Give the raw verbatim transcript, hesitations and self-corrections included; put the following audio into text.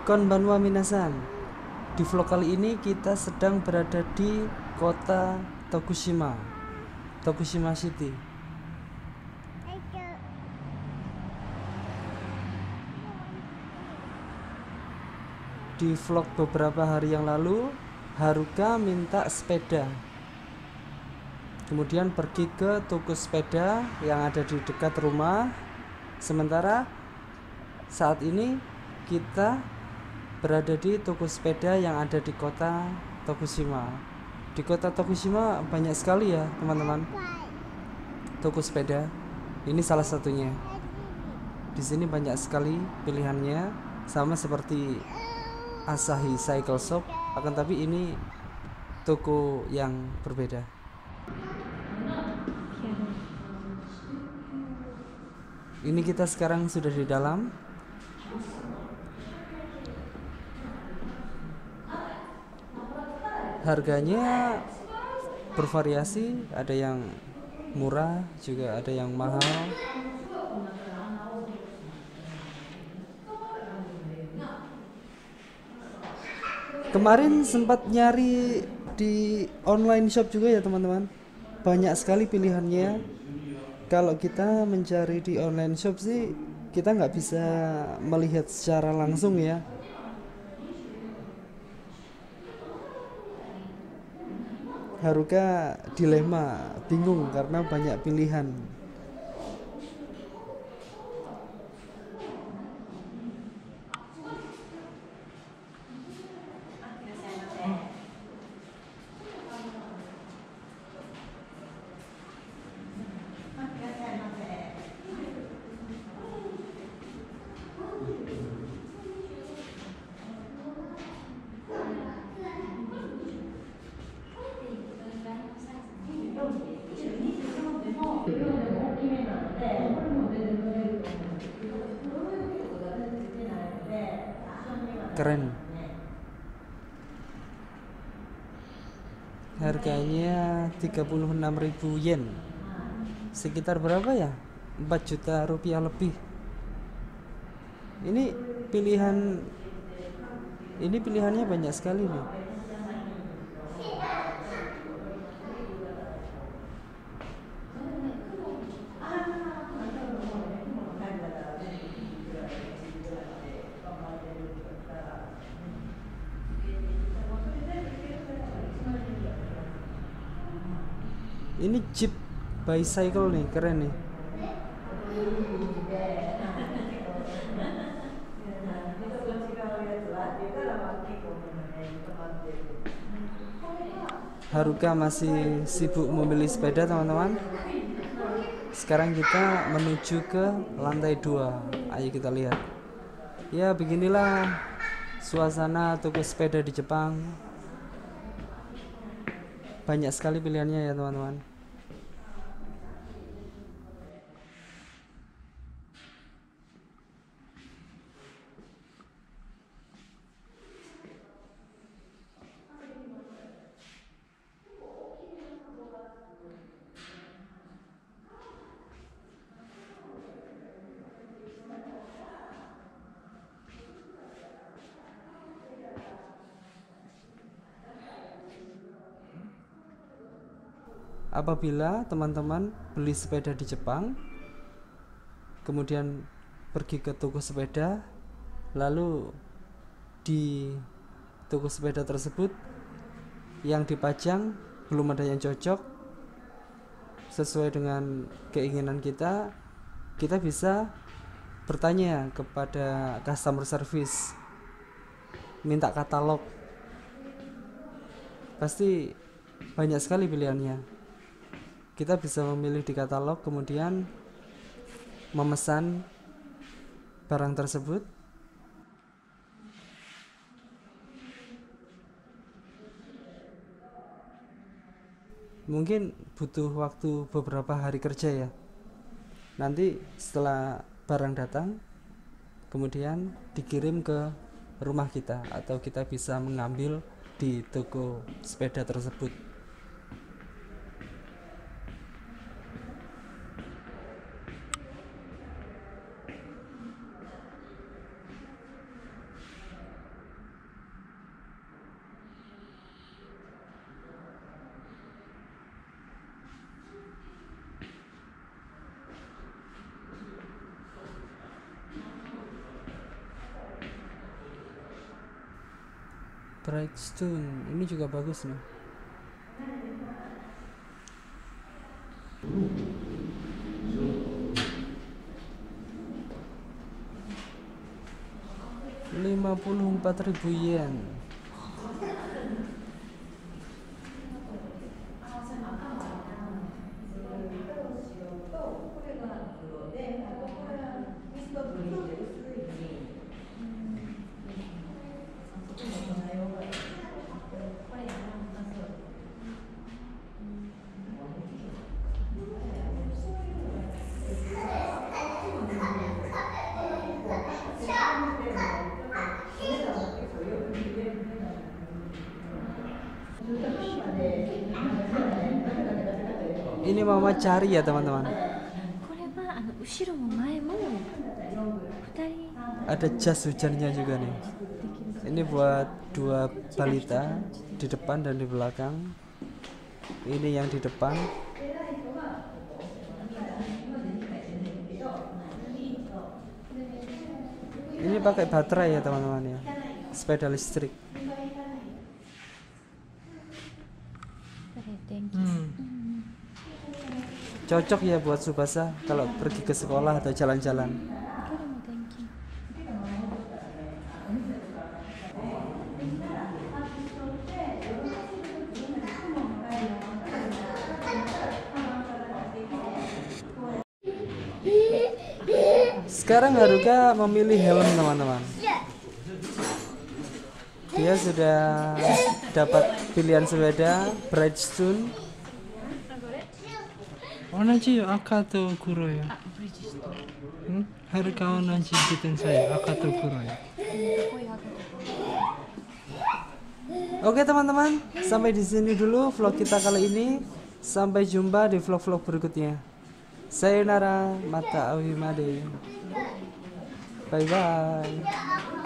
Konbanwa minasan. Di vlog kali ini kita sedang berada di kota Tokushima, Tokushima City. Di vlog beberapa hari yang lalu, Haruka minta sepeda. Kemudian pergi ke toko sepeda yang ada di dekat rumah. Sementara saat ini kita berada di toko sepeda yang ada di kota Tokushima. Di kota Tokushima banyak sekali ya teman-teman toko sepeda. Ini salah satunya. Di sini banyak sekali pilihannya, sama seperti Asahi Cycle Shop, akan tapi ini toko yang berbeda. Ini kita sekarang sudah di dalam. Harganya bervariasi, ada yang murah juga ada yang mahal. Kemarin sempat nyari di online shop juga ya teman-teman, banyak sekali pilihannya. Kalau kita mencari di online shop sih kita nggak bisa melihat secara langsung ya. Haruka dilema, bingung karena banyak pilihan. Keren. Harganya tiga puluh enam ribu yen. Sekitar berapa ya? empat juta rupiah lebih. Ini pilihan ini pilihannya banyak sekali nih. Ini Jeep bicycle nih, keren nih. Haruka masih sibuk memilih sepeda teman-teman. Sekarang kita menuju ke lantai dua. Ayo kita lihat. Ya beginilah suasana toko sepeda di Jepang. Banyak sekali pilihannya ya teman-teman. Apabila teman-teman beli sepeda di Jepang, kemudian pergi ke toko sepeda, lalu di toko sepeda tersebut yang dipajang belum ada yang cocok sesuai dengan keinginan kita, kita bisa bertanya kepada customer service, minta katalog. Pasti banyak sekali pilihannya. Kita bisa memilih di katalog, kemudian memesan barang tersebut. Mungkin butuh waktu beberapa hari kerja ya. Nanti setelah barang datang, kemudian dikirim ke rumah kita, atau kita bisa mengambil di toko sepeda tersebut. Brightstone ini juga bagus nih. lima puluh empat ribu yen. Ini mama cari ya teman-teman. Ada jas hujannya juga nih. Ini buat dua balita di depan dan di belakang. Ini yang di depan. Ini pakai baterai ya teman-teman ya. Sepeda listrik. Hmm. Cocok ya buat Tsubasa kalau pergi ke sekolah atau jalan-jalan. Sekarang Haruka memilih helm teman-teman. Dia sudah dapat pilihan sepeda Brightstone. Onaji aka to kuro ya. Hmm? Haruka onaji jitensa ya, aka to kuro ya. Oke teman-teman, sampai di sini dulu vlog kita kali ini. Sampai jumpa di vlog-vlog berikutnya. Sayonara, mata awimade. Bye bye.